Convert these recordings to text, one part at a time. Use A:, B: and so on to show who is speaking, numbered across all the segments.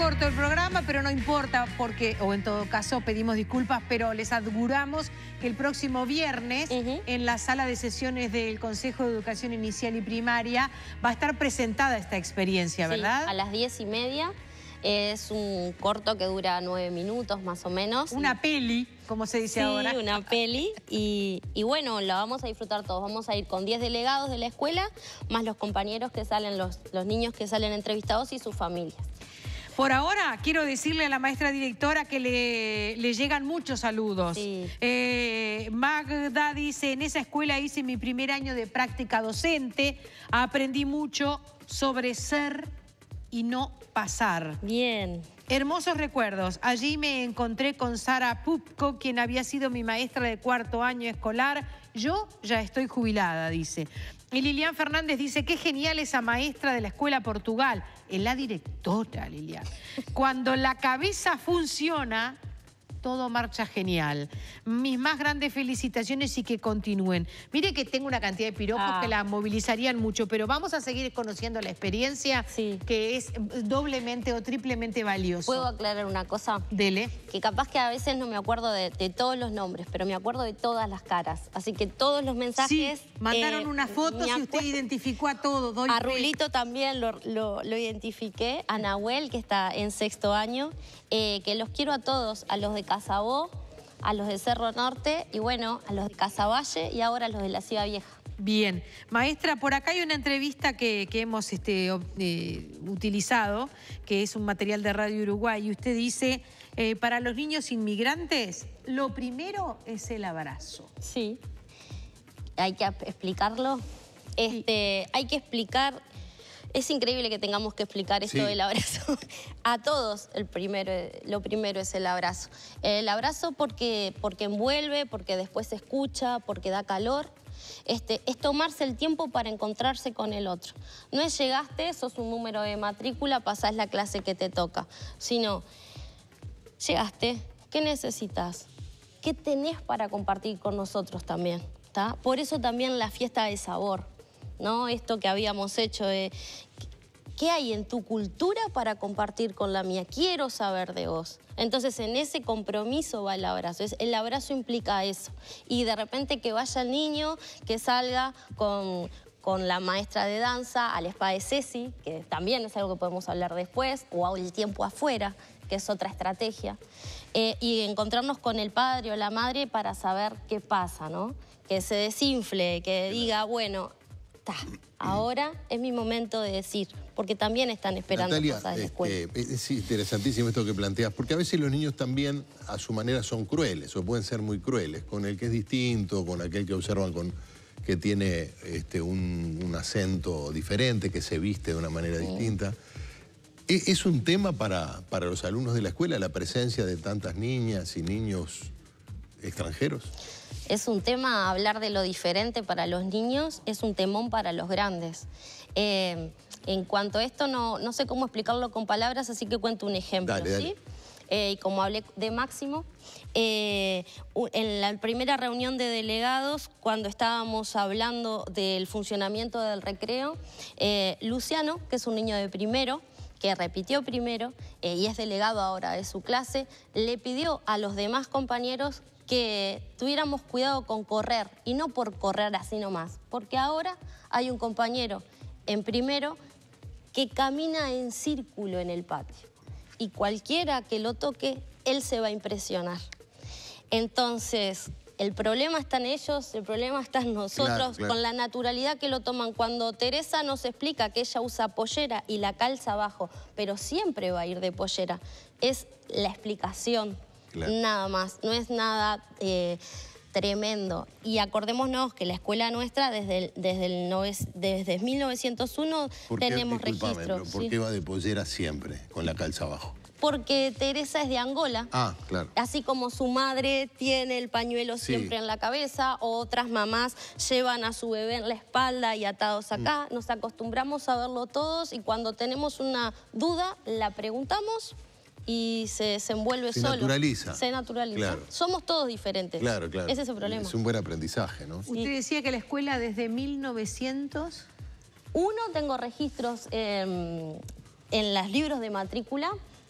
A: corto el programa, pero no importa porque, o en todo caso pedimos disculpas, pero les aseguramos que el próximo viernes en la sala de sesiones del Consejo de Educación Inicial y Primaria va a estar presentada esta experiencia, ¿verdad?
B: Sí, a las 10:30. Es un corto que dura 9 minutos más o menos.
A: Una peli, como se dice ahora.
B: Sí, una peli. Y bueno, la vamos a disfrutar todos. Vamos a ir con 10 delegados de la escuela, más los compañeros que salen, los niños que salen entrevistados y sus familias.
A: Por ahora, quiero decirle a la maestra directora que le llegan muchos saludos.
B: Sí.
A: Magda dice, en esa escuela hice mi primer año de práctica docente, aprendí mucho sobre ser y no pasar.
B: Bien.
A: Hermosos recuerdos. Allí me encontré con Sara Pupko, quien había sido mi maestra de cuarto año escolar. Yo ya estoy jubilada, dice. Y Lilian Fernández dice, qué genial esa maestra de la Escuela Portugal. Es la directora, Lilian. Cuando la cabeza funciona, todo marcha genial. Mis más grandes felicitaciones y que continúen. Mire que tengo una cantidad de piropos que la movilizarían mucho, pero vamos a seguir conociendo la experiencia que es doblemente o triplemente valiosa.
B: ¿Puedo aclarar una cosa?
A: Dele.
B: Que capaz que a veces no me acuerdo de todos los nombres, pero me acuerdo de todas las caras. Así que todos los mensajes...
A: Sí, mandaron unas fotos y usted identificó a todos.
B: A Rulito también lo identifiqué, a Nahuel, que está en 6º año, que los quiero a todos, a los de Casabó, a los de Cerro Norte y bueno, a los de Casaballe y ahora a los de la Ciudad Vieja.
A: Bien. Maestra, por acá hay una entrevista que hemos utilizado, que es un material de Radio Uruguay, y usted dice, para los niños inmigrantes, lo primero es el abrazo.
B: Sí. Hay que explicarlo. Hay que explicar... Es increíble que tengamos que explicar esto del abrazo. A todos lo primero es el abrazo. El abrazo porque envuelve, porque después se escucha, porque da calor. Es tomarse el tiempo para encontrarse con el otro. No es llegaste, sos un número de matrícula, pasás la clase que te toca. Sino, llegaste, ¿qué necesitas? ¿Qué tenés para compartir con nosotros también? ¿Tá? Por eso también la fiesta de sabor. ¿No? Esto que habíamos hecho de ¿qué hay en tu cultura para compartir con la mía? Quiero saber de vos. Entonces en ese compromiso va el abrazo. El abrazo implica eso. Y de repente que vaya el niño, que salga con la maestra de danza al spa de Ceci, que también es algo que podemos hablar después, o el tiempo afuera, que es otra estrategia, y encontrarnos con el padre o la madre para saber qué pasa, ¿no? Que se desinfle, que diga, bueno... Ahora es mi momento de decir, porque también están esperando cosas de la escuela.
C: Es interesantísimo esto que planteas, porque a veces los niños también a su manera son crueles, o pueden ser muy crueles, con el que es distinto, con aquel que observan que tiene un acento diferente, que se viste de una manera distinta. ¿Es un tema para los alumnos de la escuela la presencia de tantas niñas y niños extranjeros?
B: Es un tema, hablar de lo diferente para los niños, es un temón para los grandes. En cuanto a esto, no sé cómo explicarlo con palabras, así que cuento un ejemplo. Dale. ¿Sí? Como hablé de Máximo, en la primera reunión de delegados, cuando estábamos hablando del funcionamiento del recreo, Luciano, que es un niño de primero, que repitió primero y es delegado ahora de su clase, le pidió a los demás compañeros que tuviéramos cuidado con correr, y no por correr así nomás, porque ahora hay un compañero en primero que camina en círculo en el patio, y cualquiera que lo toque, él se va a impresionar. Entonces, el problema está en ellos, el problema está en nosotros, claro. Con la naturalidad que lo toman. Cuando Teresa nos explica que ella usa pollera y la calza abajo, pero siempre va a ir de pollera, es la explicación. Claro. Nada más, no es nada tremendo. Y acordémonos que la escuela nuestra desde 1901 tenemos registros.
C: ¿Por qué va de pollera siempre, con la calza abajo?
B: Porque Teresa es de Angola.
C: Ah, claro.
B: Así como su madre tiene el pañuelo siempre en la cabeza, otras mamás llevan a su bebé en la espalda y atados acá. Nos acostumbramos a verlo todos y cuando tenemos una duda la preguntamos y se desenvuelve solo. Se naturaliza. Claro. Somos todos diferentes.
C: Claro, claro.
B: Ese es el problema.
C: Es un buen aprendizaje, ¿no?
A: Usted decía que la escuela desde 1900...
B: Tengo registros en los libros de matrícula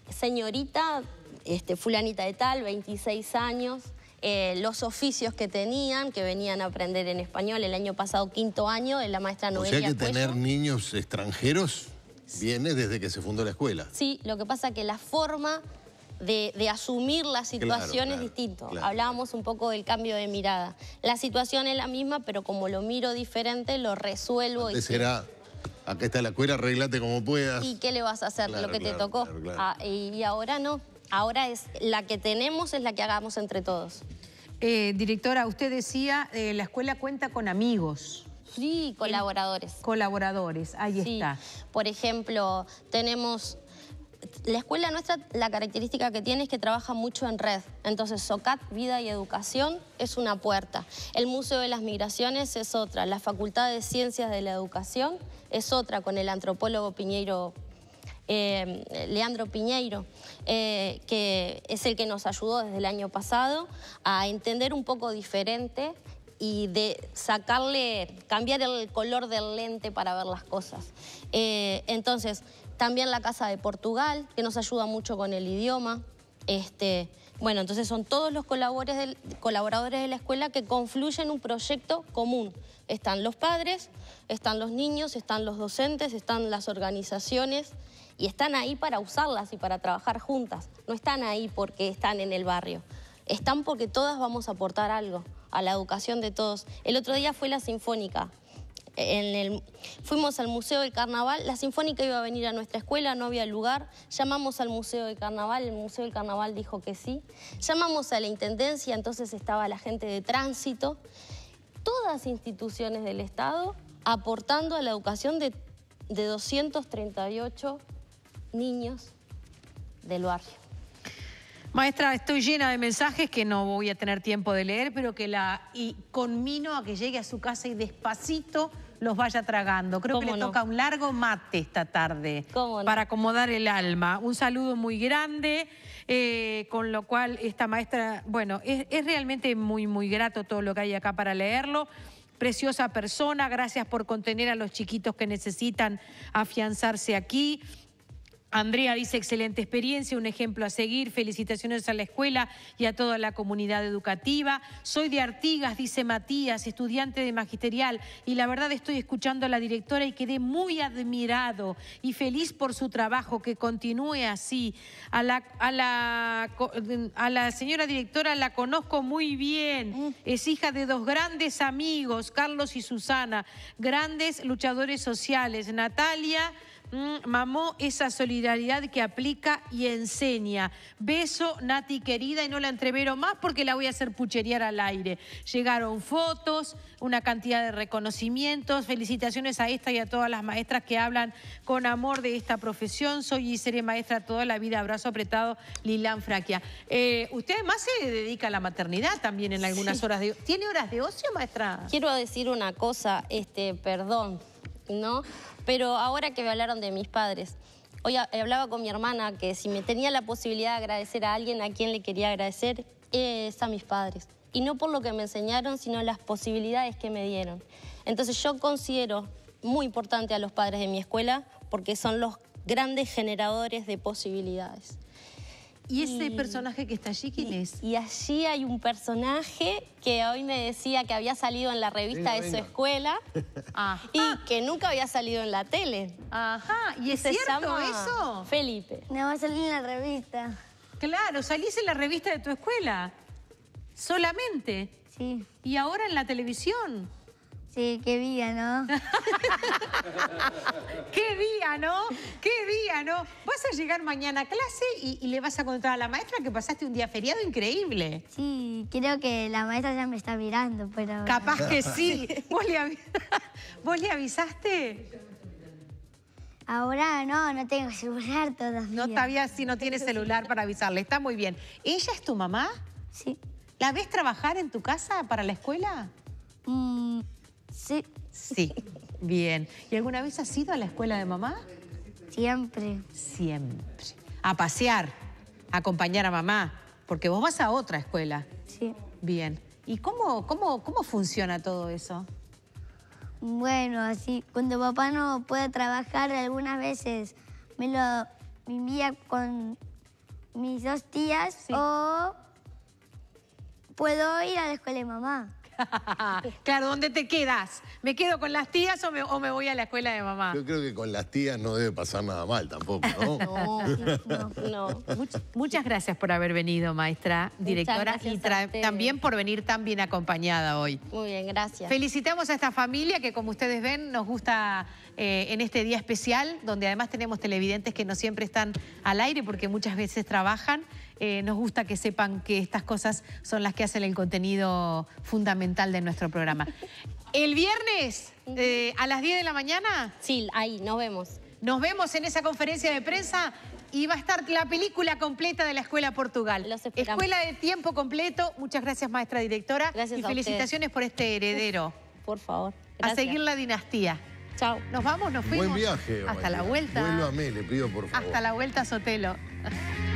B: señorita, fulanita de tal, 26 años, los oficios que tenían, que venían a aprender en español. El año pasado, 5º año, de la maestra Noelia
C: O sea que
B: Cuello.
C: tener niños extranjeros viene desde que se fundó la escuela.
B: Sí, lo que pasa es que la forma de asumir la situación es distinto.
C: Claro.
B: Hablábamos un poco del cambio de mirada. La situación es la misma, pero como lo miro diferente, lo resuelvo.
C: Antes era, acá está la escuela, arréglate como puedas.
B: ¿Y qué le vas a hacer? Lo que te tocó.
C: Claro.
B: Y ahora no. Ahora es la que tenemos, es la que hagamos entre todos.
A: Directora, usted decía, la escuela cuenta con amigos.
B: Sí, colaboradores.
A: Colaboradores, ahí
B: Sí.
A: está.
B: Por ejemplo, tenemos... La escuela nuestra, la característica que tiene es que trabaja mucho en red. Entonces, SOCAT, Vida y Educación, es una puerta. El Museo de las Migraciones es otra. La Facultad de Ciencias de la Educación es otra, con el antropólogo Piñeiro, Leandro Piñeiro, que es el que nos ayudó desde el año pasado a entender un poco diferente y de cambiar el color del lente para ver las cosas. Entonces, también la Casa de Portugal, que nos ayuda mucho con el idioma. Bueno, entonces son todos los colaboradores de la escuela que confluyen en un proyecto común. Están los padres, están los niños, están los docentes, están las organizaciones y están ahí para usarlas y para trabajar juntas. No están ahí porque están en el barrio. Están porque todas vamos a aportar algo a la educación de todos. El otro día fue la Sinfónica. Fuimos al Museo del Carnaval, la Sinfónica iba a venir a nuestra escuela, no había lugar, llamamos al Museo del Carnaval, el Museo del Carnaval dijo que sí, llamamos a la Intendencia, entonces estaba la gente de tránsito, todas instituciones del Estado aportando a la educación de 238 niños del barrio.
A: Maestra, estoy llena de mensajes que no voy a tener tiempo de leer, pero que conmino a que llegue a su casa y despacito los vaya tragando. Creo que le toca un largo mate esta tarde para acomodar el alma. Un saludo muy grande, con lo cual esta maestra, bueno, es realmente muy, muy grato todo lo que hay acá para leerlo. Preciosa persona, gracias por contener a los chiquitos que necesitan afianzarse aquí. Andrea dice, excelente experiencia, un ejemplo a seguir, felicitaciones a la escuela y a toda la comunidad educativa. Soy de Artigas, dice Matías, estudiante de magisterial, y la verdad estoy escuchando a la directora y quedé muy admirado y feliz por su trabajo, que continúe así. A la señora directora la conozco muy bien, es hija de dos grandes amigos, Carlos y Susana, grandes luchadores sociales. Natalia mamó esa solidaridad que aplica y enseña. Beso, Nati querida, y no la entrevero más porque la voy a hacer pucherear al aire. Llegaron fotos, una cantidad de reconocimientos. Felicitaciones a esta y a todas las maestras que hablan con amor de esta profesión. Soy y seré maestra toda la vida. Abrazo apretado, Lilán Fraquia. Usted además se dedica a la maternidad también en algunas horas de... ¿Tiene horas de ocio, maestra?
B: Quiero decir una cosa, perdón, ¿no? Pero ahora que me hablaron de mis padres, hoy hablaba con mi hermana que si me tenía la posibilidad de agradecer a alguien, a quien le quería agradecer, es a mis padres. Y no por lo que me enseñaron, sino las posibilidades que me dieron. Entonces yo considero muy importante a los padres de mi escuela porque son los grandes generadores de posibilidades.
A: ¿Y ese personaje que está allí, quién es?
B: Y allí hay un personaje que hoy me decía que había salido en la revista de su escuela y que nunca había salido en la tele.
A: Ajá, ¿y es cierto eso?
B: Felipe.
D: No, va a salir en la revista.
A: Claro, salís en la revista de tu escuela. ¿Solamente?
D: Sí.
A: ¿Y ahora en la televisión?
D: Sí, qué día, ¿no?
A: ¡Qué día, ¿no? ¡Qué día, ¿no? Vas a llegar mañana a clase y le vas a contar a la maestra que pasaste un día feriado increíble.
D: Sí, creo que la maestra ya me está mirando, pero...
A: Capaz que sí. ¿Vos le avisaste?
D: Ahora no tengo celular todavía.
A: No todavía si no tiene celular para avisarle. Está muy bien. ¿Ella es tu mamá?
D: Sí.
A: ¿La ves trabajar en tu casa para la escuela?
D: Sí.
A: Sí, bien. ¿Y alguna vez has ido a la escuela de mamá?
D: Siempre.
A: Siempre. A pasear, a acompañar a mamá, porque vos vas a otra escuela.
D: Sí.
A: Bien. ¿Y cómo funciona todo eso?
D: Bueno, así, cuando papá no puede trabajar, algunas veces me envía con mis 2 tías
A: Sí.
D: o puedo ir a la escuela de mamá.
A: Claro, ¿dónde te quedas? ¿Me quedo con las tías o me voy a la escuela de mamá?
C: Yo creo que con las tías no debe pasar nada mal tampoco, ¿no?
B: No.
A: Muchas gracias por haber venido, maestra, directora,
B: gracias
A: y
B: a ustedes.
A: también por venir tan bien acompañada hoy.
B: Muy bien, gracias.
A: Felicitamos a esta familia que, como ustedes ven, nos gusta en este día especial, donde además tenemos televidentes que no siempre están al aire porque muchas veces trabajan. Nos gusta que sepan que estas cosas son las que hacen el contenido fundamental de nuestro programa. El viernes, a las 10 de la mañana,
B: Sí, ahí, nos vemos.
A: nos vemos en esa conferencia de prensa y va a estar la película completa de la Escuela Portugal.
B: Los esperamos.
A: Escuela de tiempo completo. Muchas gracias, maestra directora.
B: Gracias
A: y
B: a
A: felicitaciones por este heredero.
B: Por favor.
A: A
B: Gracias.
A: seguir la dinastía.
B: Chao.
A: Nos vamos, nos fuimos.
C: Buen viaje.
A: Hasta la
C: maestra.
A: vuelta.
C: Vuélvame, le pido por favor.
A: Hasta la vuelta, Sotelo.